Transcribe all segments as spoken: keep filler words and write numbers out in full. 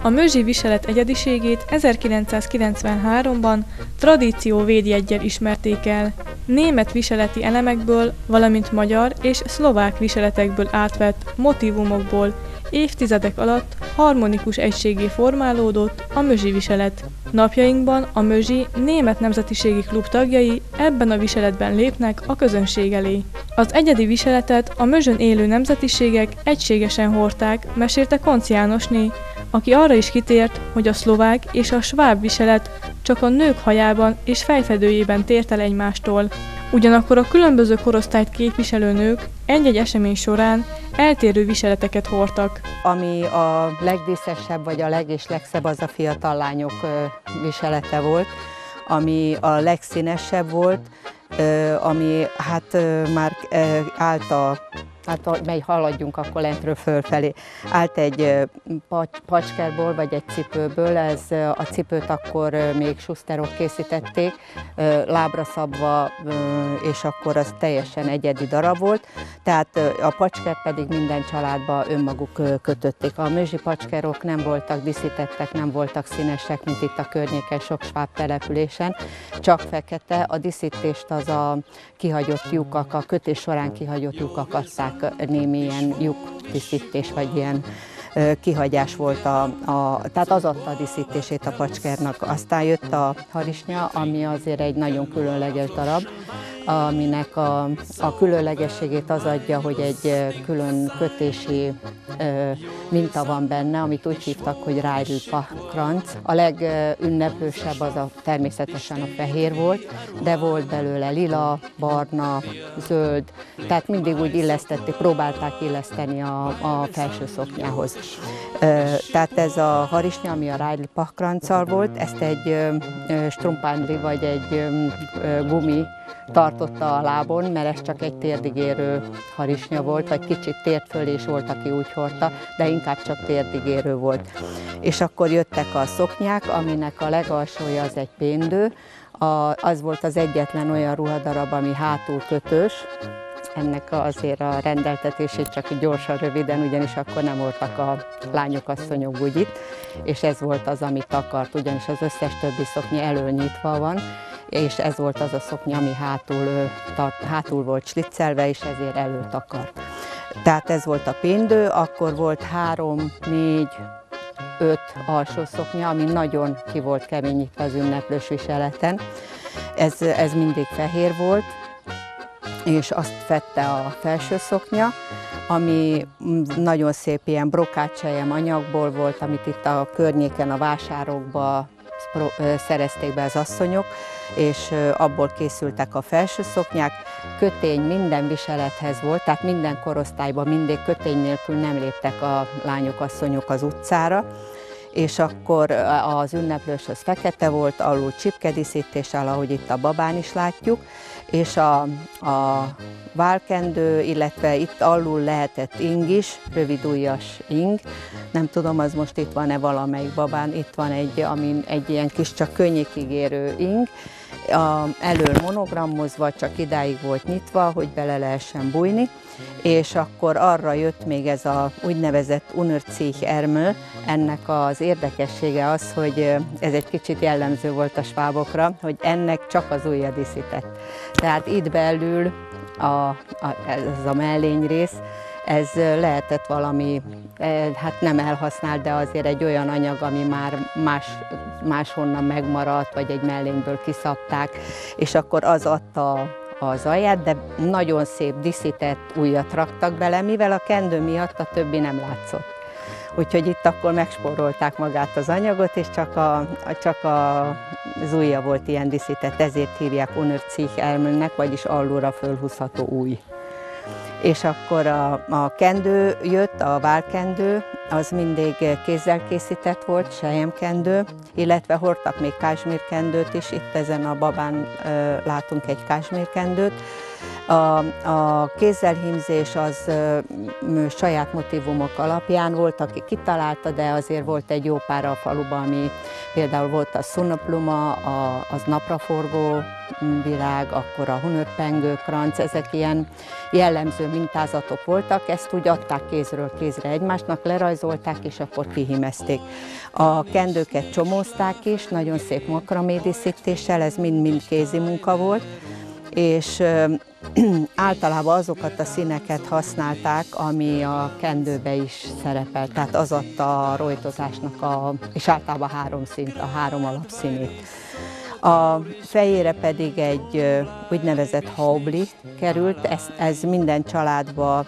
A mözsi viselet egyediségét ezerkilencszázkilencvenháromban tradíció védjeggyel ismerték el. Német viseleti elemekből, valamint magyar és szlovák viseletekből átvett motívumokból évtizedek alatt harmonikus egységgé formálódott a mözsi viselet. Napjainkban a mözsi német nemzetiségi klub tagjai ebben a viseletben lépnek a közönség elé. Az egyedi viseletet a mözsön élő nemzetiségek egységesen hordták, mesélte Koncz Jánosné, aki arra is kitért, hogy a szlovák és a sváb viselet csak a nők hajában és fejfedőjében tért el egymástól. Ugyanakkor a különböző korosztályt képviselő nők egy-egy esemény során eltérő viseleteket hordtak. Ami a legdíszesebb vagy a leg és legszebb, az a fiatal lányok viselete volt, ami a legszínesebb volt, ami hát már állt a hát mely haladjunk akkor lentről fölfelé. Állt egy pacskerból vagy egy cipőből, ez a cipőt akkor még suszterok készítették, lábra szabva, és akkor az teljesen egyedi darab volt. Tehát a pacskert pedig minden családba önmaguk kötötték. A mözsi pacskerok nem voltak díszítettek, nem voltak színesek, mint itt a környéken sok sváb településen, csak fekete. A díszítést az a kihagyott lyukak, a kötés során kihagyott lyukak adták, némi ilyen lyukdíszítés, vagy ilyen ö, kihagyás volt, a, a, tehát az adta a díszítését a pacskernak. Aztán jött a harisnya, ami azért egy nagyon különleges darab, aminek a, a különlegességét az adja, hogy egy külön kötési ö, minta van benne, amit úgy hívtak, hogy Reidl-Pach-Kranz. A legünneplősebb az a, természetesen a fehér volt, de volt belőle lila, barna, zöld, tehát mindig úgy illesztették, próbálták illeszteni a, a felső szoknyához. Ö, tehát ez a harisnya, ami a Reidl-Pach-Kranzzal volt, ezt egy ö, strumpándri vagy egy ö, ö, gumi tartotta a lábon, mert ez csak egy térdig érő harisnya volt, vagy kicsit tért fölé is volt, aki úgy hordta, de inkább csak térdig érő volt. És akkor jöttek a szoknyák, aminek a legalsója az egy péndő, a, az volt az egyetlen olyan ruhadarab, ami hátul kötős. Ennek azért a rendeltetését csak így gyorsan, röviden, ugyanis akkor nem voltak a lányok, asszonyok bugyit, és ez volt az, ami takart, ugyanis az összes többi szoknya elől nyitva van, és ez volt az a szoknya, ami hátul, tart, hátul volt sliccelve, és ezért elől takart. Tehát ez volt a péndő, akkor volt három, négy, öt alsó szoknya, ami nagyon ki volt keményítve az ünneplős viseleten. Ez, ez mindig fehér volt, és azt fedte a felső szoknya, ami nagyon szép ilyen brokácsejem anyagból volt, amit itt a környéken, a vásárokba szerezték be az asszonyok, és abból készültek a felső szoknyák. Kötény minden viselethez volt, tehát minden korosztályban mindig kötény nélkül nem léptek a lányok, asszonyok az utcára, és akkor az ünneplős az fekete volt, alul csipkedíszítéssel, ahogy itt a babán is látjuk, és a, a válkendő, illetve itt alul lehetett ing is, rövidujjas ing. Nem tudom, az most itt van-e valamelyik babán, itt van egy, amin egy ilyen kis, csak könnyékig érő ing. A, elől monogramozva, csak idáig volt nyitva, hogy bele lehessen bújni, és akkor arra jött még ez a úgynevezett Unterzieh Ärmel. Ennek az érdekessége az, hogy ez egy kicsit jellemző volt a svábokra, hogy ennek csak az ujja díszített. Tehát itt belül a, a, ez a mellényrész, ez lehetett valami, hát nem elhasznált, de azért egy olyan anyag, ami már más, máshonnan megmaradt, vagy egy mellényből kiszabták, és akkor az adta az alját, de nagyon szép díszített ujjat raktak bele, mivel a kendő miatt a többi nem látszott. Úgyhogy itt akkor megspórolták magát az anyagot, és csak, a, csak a, az ujja volt ilyen díszített, ezért hívják Unterzieh Ärmelnek, vagyis alulra fölhúzható ujj. És akkor a, a kendő jött, a válkendő, az mindig kézzel készített volt, selyemkendő, illetve hordtak még kázsmírkendőt is, itt ezen a babán ö, látunk egy kázsmírkendőt. A, a kézzelhímzés az ö, saját motívumok alapján volt, aki kitalálta, de azért volt egy jó pár a faluban, ami például volt a szunnapluma, a, az napraforgó virág, akkor a hunörpengő kranc, ezek ilyen jellemző mintázatok voltak, ezt úgy adták kézről kézre egymásnak, lerajzolták és akkor kihímezték. A kendőket csomózták is, nagyon szép makramé díszítéssel, ez mind-mind kézi munka volt, és általában azokat a színeket használták, ami a kendőbe is szerepel, tehát az adta a rojtozásnak, a, és általában három szint, a három alapszínét. A fejére pedig egy úgynevezett haubli került, ez, ez minden családba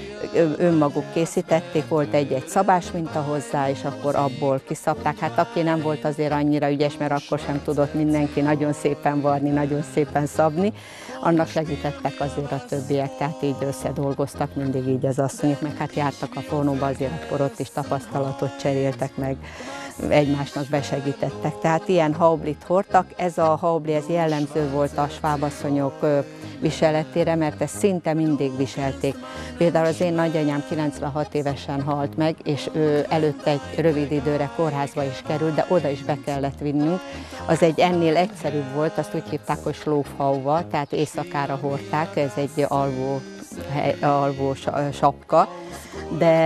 önmaguk készítették, volt egy-egy szabás minta hozzá, és akkor abból kiszabták. Hát aki nem volt azért annyira ügyes, mert akkor sem tudott mindenki nagyon szépen varni, nagyon szépen szabni, annak segítettek azért a többiek, tehát így összedolgoztak mindig így az asszonyok, meg hát jártak a fornóba, azért akkor ott is tapasztalatot cseréltek meg, egymásnak besegítettek. Tehát ilyen haublit hordtak. Ez a haubli, ez jellemző volt a svábasszonyok viseletére, mert ezt szinte mindig viselték. Például az én nagyanyám kilencvenhat évesen halt meg, és ő előtte egy rövid időre kórházba is került, de oda is be kellett vinnünk. Az egy ennél egyszerűbb volt, azt úgy hívták, hogy slófhauva, tehát éjszakára hordták, ez egy alvó, alvó sapka, de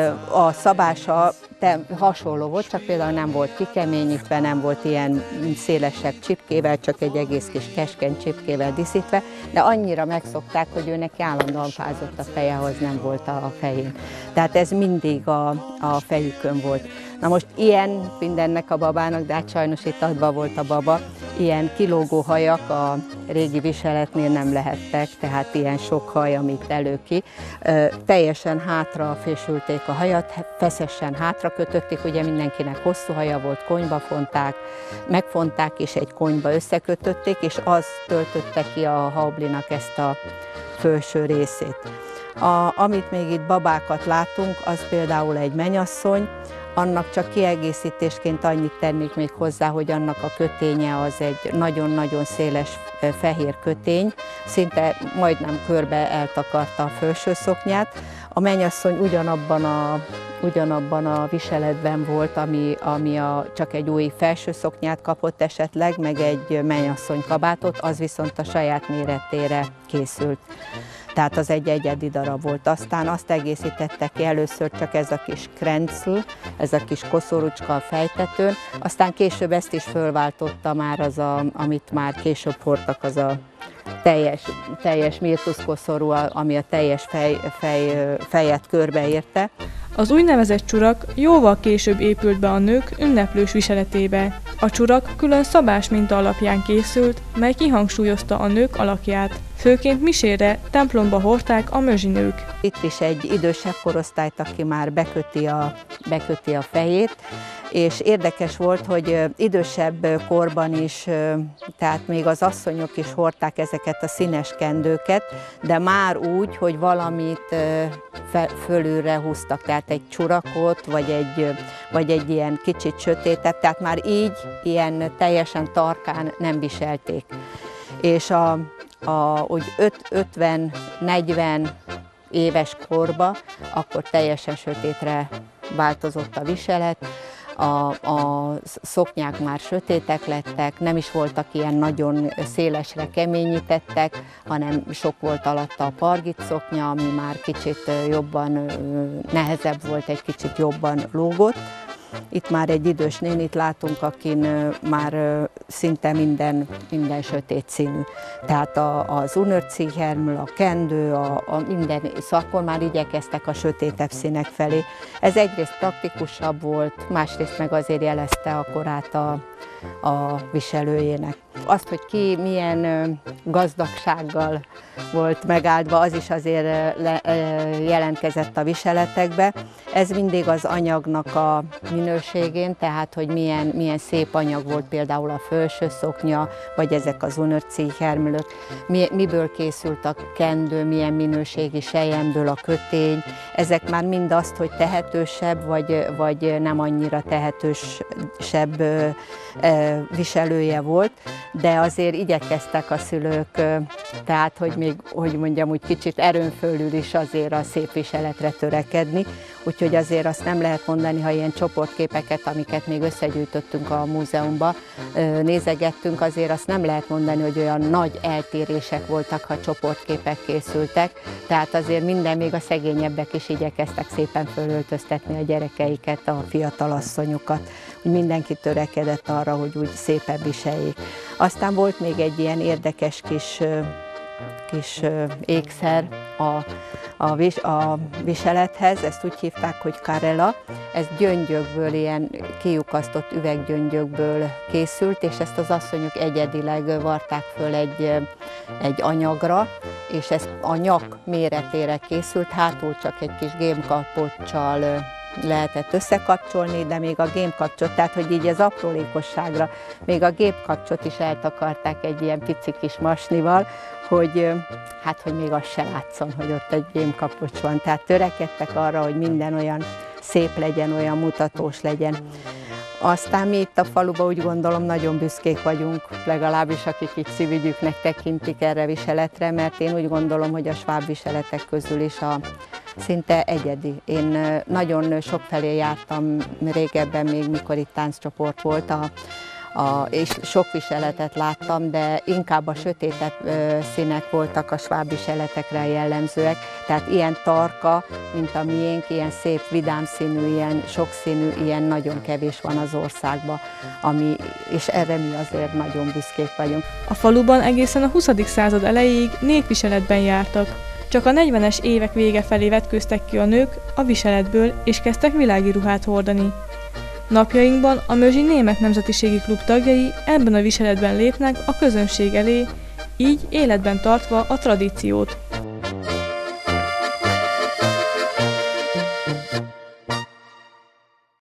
a szabása hasonló volt, csak például nem volt kikeményítve, nem volt ilyen szélesebb csipkével, csak egy egész kis keskeny csipkével díszítve, de annyira megszokták, hogy ő neki állandóan fázott a feje, ahhoz nem volt a fején. Tehát ez mindig a, a fejükön volt. Na most ilyen mindennek a babának, de hát sajnos itt adva volt a baba, ilyen kilógó hajak a régi viseletnél nem lehettek, tehát ilyen sok haj, amit elő ki. Teljesen hátra fésülték a hajat, feszesen hátra kötötték, ugye mindenkinek hosszú haja volt, konyba fonták, megfonták és egy konyba összekötötték, és az töltötte ki a haublinak ezt a felső részét. A, amit még itt babákat látunk, az például egy mennyasszony, annak csak kiegészítésként annyit tennék még hozzá, hogy annak a köténye az egy nagyon-nagyon széles fehér kötény, szinte majdnem körbe eltakarta a felső szoknyát. A mennyasszony ugyanabban a, ugyanabban a viseletben volt, ami, ami a, csak egy új felső szoknyát kapott esetleg, meg egy mennyasszony kabátot, az viszont a saját méretére készült. Tehát az egy egyedi darab volt. Aztán azt egészítette ki először csak ez a kis krencl, ez a kis koszorúcska a fejtetőn, aztán később ezt is fölváltotta már az, a, amit már később hordtak, az a teljes, teljes mirtuszkoszorú, ami a teljes fej, fej, fejet körbeérte. Az úgynevezett csurak jóval később épült be a nők ünneplős viseletébe. A csurak külön szabás minta alapján készült, mely kihangsúlyozta a nők alakját. Főként misére, templomba hordták a mözsinők. Itt is egy idősebb korosztályt, aki már beköti a, beköti a fejét, és érdekes volt, hogy idősebb korban is, tehát még az asszonyok is hordták ezeket a színes kendőket, de már úgy, hogy valamit fölülre húztak, tehát egy csurakot, vagy egy, vagy egy ilyen kicsit sötétet, tehát már így ilyen teljesen tarkán nem viselték. És a A, úgy ötven-negyven éves korba, akkor teljesen sötétre változott a viselet, a, a szoknyák már sötétek lettek, nem is voltak ilyen nagyon szélesre keményítettek, hanem sok volt alatta a pargit szoknya, ami már kicsit jobban, nehezebb volt, egy kicsit jobban lógott. Itt már egy idős nénit látunk, akin már szinte minden, minden sötét színű. Tehát a, az Unörcíhermül, a kendő, a, a minden, szóval akkor már igyekeztek a sötétebb színek felé. Ez egyrészt praktikusabb volt, másrészt meg azért jelezte a korát a, a viselőjének. Azt, hogy ki milyen gazdagsággal volt megáldva, az is azért le, jelentkezett a viseletekbe. Ez mindig az anyagnak a minőségén, tehát hogy milyen, milyen szép anyag volt például a felső szoknya, vagy ezek az Unörcíhermülök, mi, miből készült a kendő, milyen minőségi selyemből a kötény. Ezek már mind azt, hogy tehetősebb, vagy, vagy nem annyira tehetősebb viselője volt, de azért igyekeztek a szülők, tehát hogy még, hogy mondjam, úgy kicsit erőn fölül is azért a szép viseletre törekedni, úgyhogy azért azt nem lehet mondani, ha ilyen csoportképeket, amiket még összegyűjtöttünk a múzeumban, nézegettünk, azért azt nem lehet mondani, hogy olyan nagy eltérések voltak, ha csoportképek készültek, tehát azért minden, még a szegényebbek is igyekeztek szépen fölöltöztetni a gyerekeiket, a fiatal asszonyokat, hogy mindenki törekedett arra, hogy úgy szépen viseljék. Aztán volt még egy ilyen érdekes kis, kis ékszer a, a, vis, a viselethez, ezt úgy hívták, hogy karela. Ez gyöngyökből, ilyen kiukasztott üveggyöngyökből készült, és ezt az asszonyok egyedileg varták föl egy, egy anyagra, és ez a nyak méretére készült, hátul csak egy kis gémkapocsal lehetett összekapcsolni, de még a gémkapcsot, tehát hogy így az aprólékosságra, még a gémkapcsot is eltakarták egy ilyen pici kis masnival, hogy hát, hogy még az se látszon, hogy ott egy gémkapocs van. Tehát törekedtek arra, hogy minden olyan szép legyen, olyan mutatós legyen. Aztán mi itt a faluban úgy gondolom nagyon büszkék vagyunk, legalábbis akik itt szívügyüknek tekintik erre viseletre, mert én úgy gondolom, hogy a sváb viseletek közül is a szinte egyedi. Én nagyon sokfelé jártam régebben, még mikor itt tánccsoport volt, a, a, és sok viseletet láttam, de inkább a sötétebb színek voltak a sváb viseletekre jellemzőek. Tehát ilyen tarka, mint a miénk, ilyen szép, vidám színű, ilyen sokszínű, ilyen nagyon kevés van az országban, ami, és erre mi azért nagyon büszkék vagyunk. A faluban egészen a huszadik század elejéig népviseletben jártak. Csak a negyvenes évek vége felé vetkőztek ki a nők a viseletből, és kezdtek világi ruhát hordani. Napjainkban a Mörzsi Német Nemzetiségi Klub tagjai ebben a viseletben lépnek a közönség elé, így életben tartva a tradíciót.